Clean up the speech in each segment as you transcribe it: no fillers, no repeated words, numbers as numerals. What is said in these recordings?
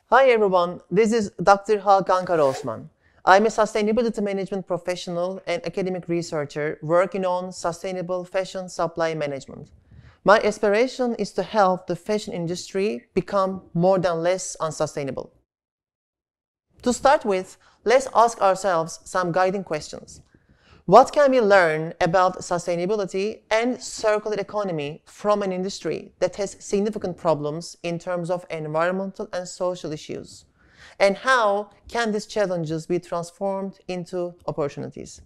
Hi everyone, this is Dr. Hakan Karaosman. I'm a sustainability management professional and academic researcher working on sustainable fashion supply management. My aspiration is to help the fashion industry become more than less unsustainable. To start with, let's ask ourselves some guiding questions. What can we learn about sustainability and circular economy from an industry that has significant problems in terms of environmental and social issues? And how can these challenges be transformed into opportunities?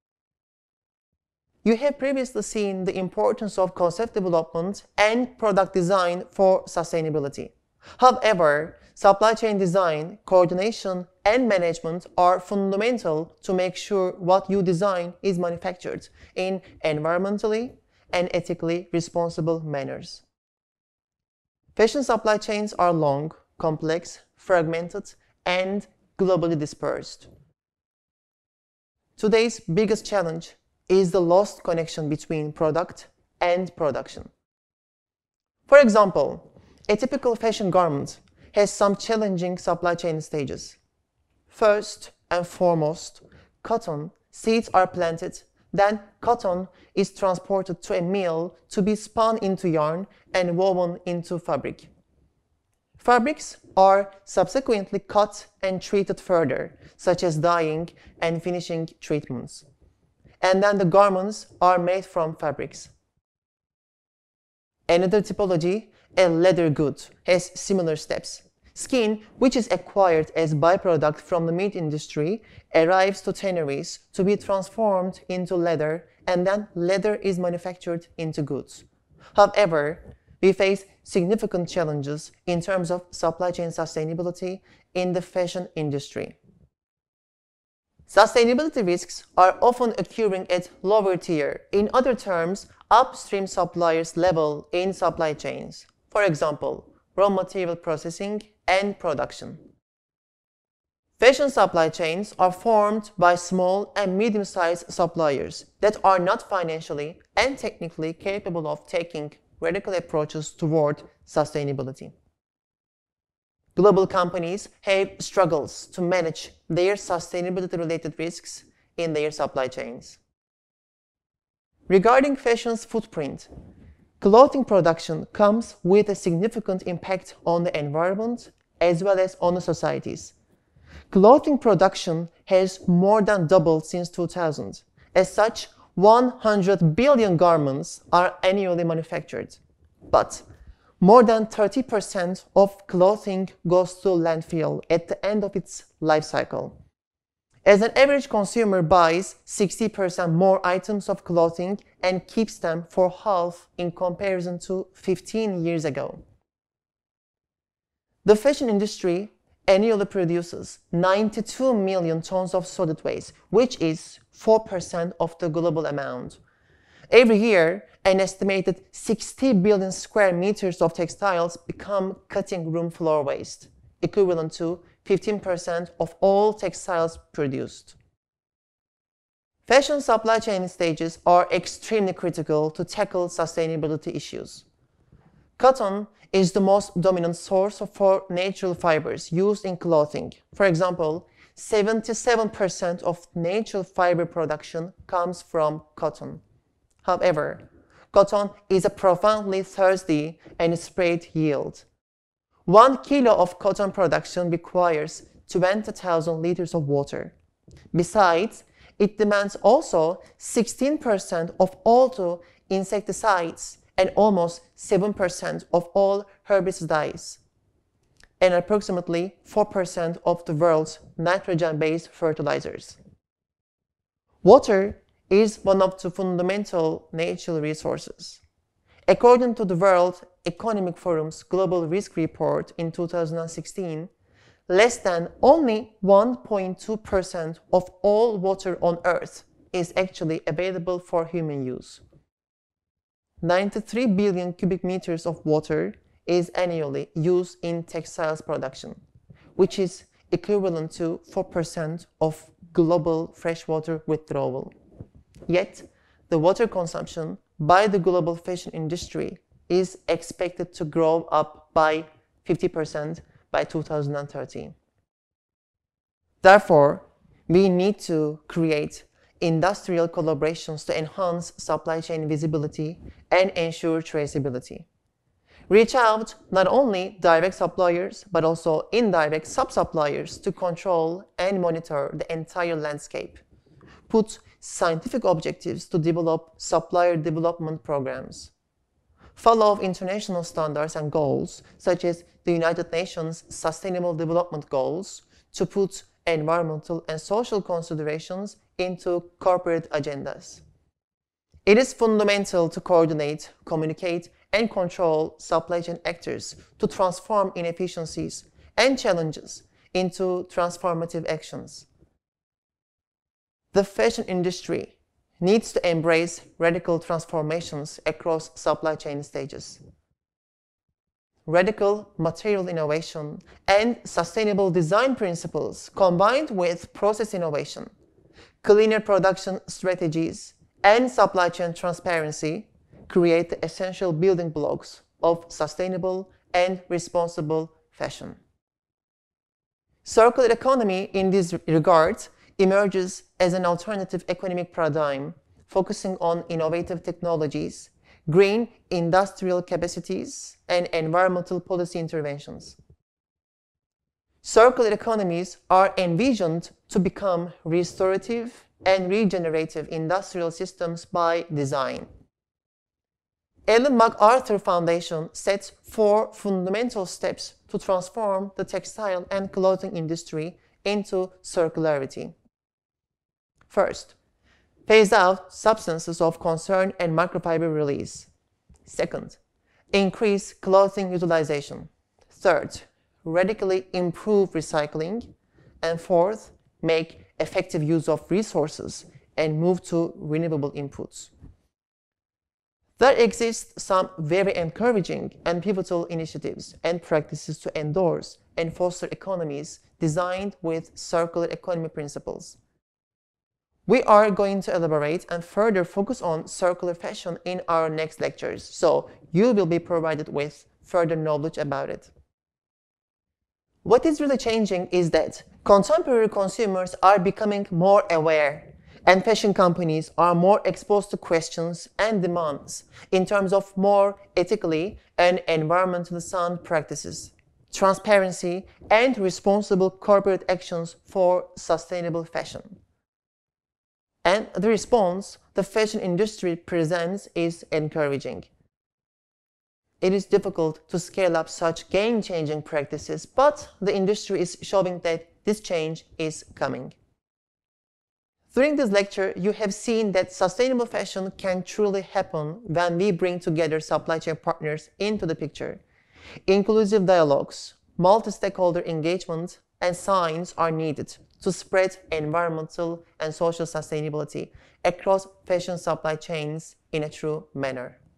You have previously seen the importance of concept development and product design for sustainability. However, supply chain design, coordination, and management are fundamental to make sure what you design is manufactured in environmentally and ethically responsible manners. Fashion supply chains are long, complex, fragmented, and globally dispersed. Today's biggest challenge is the lost connection between product and production. For example, a typical fashion garment has some challenging supply chain stages. First and foremost, cotton seeds are planted, then cotton is transported to a mill to be spun into yarn and woven into fabric. Fabrics are subsequently cut and treated further, such as dyeing and finishing treatments. And then the garments are made from fabrics. Another typology, a leather good, has similar steps. Skin, which is acquired as byproduct from the meat industry, arrives to tanneries to be transformed into leather, and then leather is manufactured into goods. However, we face significant challenges in terms of supply chain sustainability in the fashion industry. Sustainability risks are often occurring at lower tier, in other terms, upstream suppliers level in supply chains. For example, raw material processing and production. Fashion supply chains are formed by small and medium-sized suppliers that are not financially and technically capable of taking radical approaches toward sustainability. Global companies have struggles to manage their sustainability-related risks in their supply chains. Regarding fashion's footprint, clothing production comes with a significant impact on the environment as well as on the societies. Clothing production has more than doubled since 2000. As such, 100 billion garments are annually manufactured. But more than 30% of clothing goes to landfill at the end of its life cycle. As an average consumer buys 60% more items of clothing and keeps them for half in comparison to 15 years ago. The fashion industry annually produces 92 million tons of solid waste, which is 4% of the global amount. Every year, an estimated 60 billion square meters of textiles become cutting room floor waste, equivalent to 15% of all textiles produced. Fashion supply chain stages are extremely critical to tackle sustainability issues. Cotton is the most dominant source for natural fibers used in clothing. For example, 77% of natural fiber production comes from cotton. However, cotton is a profoundly thirsty and sprayed yield. 1 kilo of cotton production requires 20,000 liters of water. Besides, it demands also 16% of all the insecticides and almost 7% of all herbicides, and approximately 4% of the world's nitrogen-based fertilizers. Water is one of the fundamental natural resources. According to the World Economic Forum's Global Risk Report in 2016, less than only 1.2% of all water on Earth is actually available for human use. 93 billion cubic meters of water is annually used in textiles production, which is equivalent to 4% of global freshwater withdrawal. Yet, the water consumption by the global fashion industry is expected to grow up by 50% by 2030. Therefore, we need to create industrial collaborations to enhance supply chain visibility and ensure traceability. Reach out not only direct suppliers, but also indirect sub-suppliers to control and monitor the entire landscape. Put scientific objectives to develop supplier development programs. Follow international standards and goals, such as the United Nations Sustainable Development Goals, to put environmental and social considerations into corporate agendas. It is fundamental to coordinate, communicate, and control supply chain actors to transform inefficiencies and challenges into transformative actions. The fashion industry needs to embrace radical transformations across supply chain stages. Radical material innovation and sustainable design principles combined with process innovation, cleaner production strategies, and supply chain transparency create the essential building blocks of sustainable and responsible fashion. Circular economy in this regard emerges as an alternative economic paradigm focusing on innovative technologies, green industrial capacities, and environmental policy interventions. Circular economies are envisioned to become restorative and regenerative industrial systems by design. Ellen MacArthur Foundation sets 4 fundamental steps to transform the textile and clothing industry into circularity. First, phase out substances of concern and microfiber release. Second, increase clothing utilization. Third, radically improve recycling. And fourth, make effective use of resources and move to renewable inputs. There exist some very encouraging and pivotal initiatives and practices to endorse and foster economies designed with circular economy principles. We are going to elaborate and further focus on circular fashion in our next lectures, so you will be provided with further knowledge about it. What is really changing is that contemporary consumers are becoming more aware, and fashion companies are more exposed to questions and demands in terms of more ethically and environmentally sound practices, transparency, and responsible corporate actions for sustainable fashion. And the response the fashion industry presents is encouraging. It is difficult to scale up such game-changing practices, but the industry is showing that this change is coming. During this lecture, you have seen that sustainable fashion can truly happen when we bring together supply chain partners into the picture. Inclusive dialogues, multi-stakeholder engagement, and science are needed to spread environmental and social sustainability across fashion supply chains in a true manner.